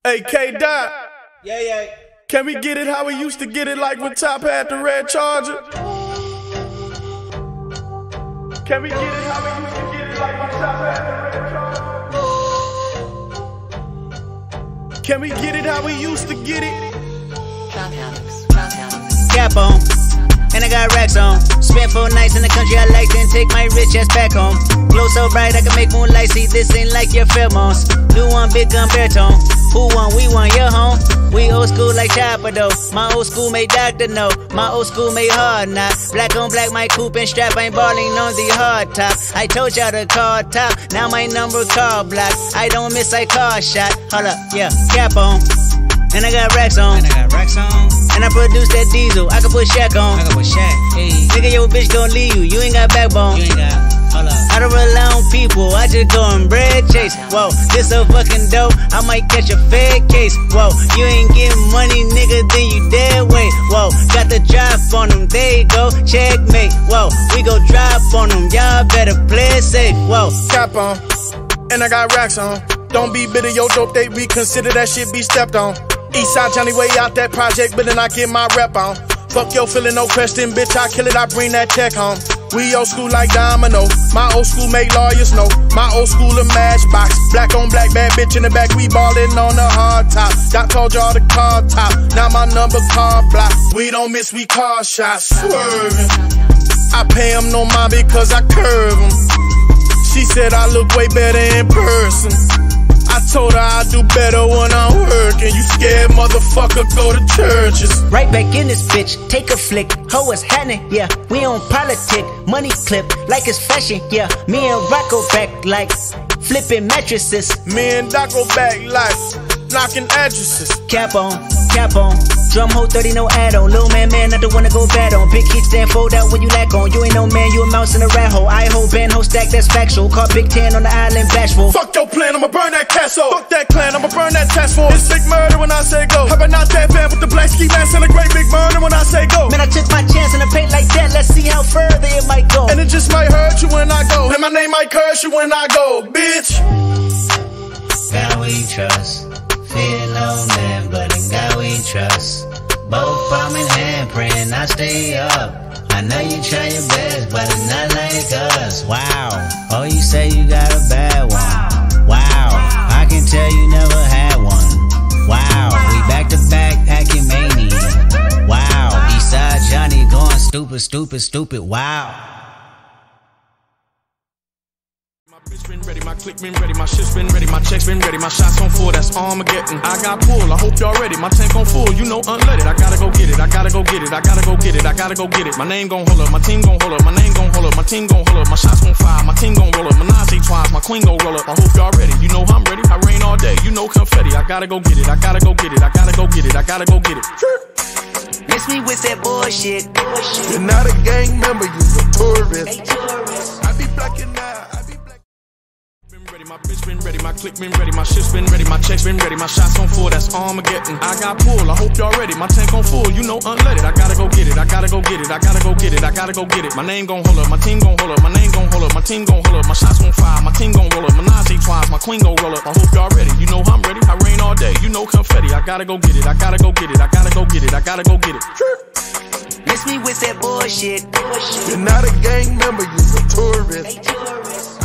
Ayy K dot. Yeah. Can we get it how we used to get it, like when Top had the red Charger? Can we get it how we used to get it, like when Top had the red Charger? Can we get it how we used to get it? Cap on, and I got racks on. Spent 4 nights in the country I like, then take my rich ass back home. Glow so bright I can make moonlight see. This ain't like your pheromones. New one, big gun baritone. Who won? We won, your home. We old school like Chopper though. My old school made Doctor know. My old school made hard knock. Black on black, my coupe and strap. Ain't balling on the hard top. I told y'all to call top. Now my number call block. I don't miss, I call shot. Hold up, yeah, cap on. And I got racks on. And I produce that diesel. I can put Shaq on. Hey. Nigga, your bitch gon' leave you. You ain't got backbone. I don't rely on people. I just go and bread chase. Whoa, this so fucking dope. I might catch a fed case. Whoa, you ain't getting money, nigga, then you dead weight. Whoa, got the drop on them. There you go, checkmate. Whoa, we go drop on them. Y'all better play it safe. Whoa, cap on. And I got racks on. Don't be bitter, yo dope, they reconsider that shit be stepped on. Eastside Johnny way out that project, but then I get my rep on. Fuck your feeling, no question, bitch, I kill it, I bring that check home. We old school like Domino, my old school make lawyers know. My old school a matchbox, black on black, bad bitch in the back, we ballin' on the hard top. Doc told y'all to call top, now my number car block. We don't miss, we call shots, swerving. I pay him no mind because I curve him. She said I look way better in person. I told her I do better when I'm working. You scared motherfucker, go to churches. Right back in this bitch, take a flick. Ho, what's happening? Yeah, we on politic. Money clip, like it's fashion. Yeah, me and Rocco back like flipping mattresses. Me and Doc go back like knocking addresses. Cap on, drum hole 30, no add-on. Little man, not the one to go bad on. Big hits stand fold out when you lack on. You ain't no man, you a mouse in a rat hole. I hold band, hold stack, that's factual. Caught Big 10 on the island, bashful. Fuck your plan, I'ma burn that castle. Fuck that clan, I'ma burn that task force. It's big murder when I say go. How about not that fan with the black ski mask and a great big murder when I say go. Man, I took my chance in a paint like that. Let's see how further it might go. And it just might hurt you when I go. And my name might curse you when I go, bitch. God we trust. Fear no man, but in God we trust. Both palm in hand, praying I stay up. I know you try your best, but it's not like us. Wow, oh you say you got a bad one. Wow, I can tell you never had one. Wow, we back to back acting mania. Wow, Eastside Johnny going stupid, wow. My bitch been ready, my click been ready, my shit's been ready, my checks been ready, my shots on full, that's Armageddon. I got pull, I hope y'all ready, my tank on full, you know unleaded. I gotta go get it, I gotta go get it, I gotta go get it, I gotta go get it. My name gon' hold up, my team gon' hold up, my name gon' hold up, my team gon' hold up, my shots gon' fire, my team gon' roll up, Menage twice, my queen gon' roll up. I hope y'all ready, you know I'm ready, I rain all day, you know confetti. I gotta go get it, I gotta go get it, I gotta go get it, I gotta go get it. Miss me with that bullshit. You're not a gang member, you're a tourist. I be black and now. My bitch been ready, my click been ready, my shit's been ready, my checks been ready, my shots on full, that's Armageddon. I got pull, I hope y'all ready, my tank on full, you know unleaded. I gotta go get it, I gotta go get it, I gotta go get it, I gotta go get it. My name gon' hold up, my team gon' hold up, my name gon' hold up, my team gon' hold up, my shots gon' fire, my team gon' roll up, Menage twice, my queen gon' roll up. I hope y'all ready, you know I'm ready, I rain all day, you know confetti. I gotta go get it, I gotta go get it, I gotta go get it, I gotta go get it. Miss me with that bullshit. You're not a gang member, you're a tourist.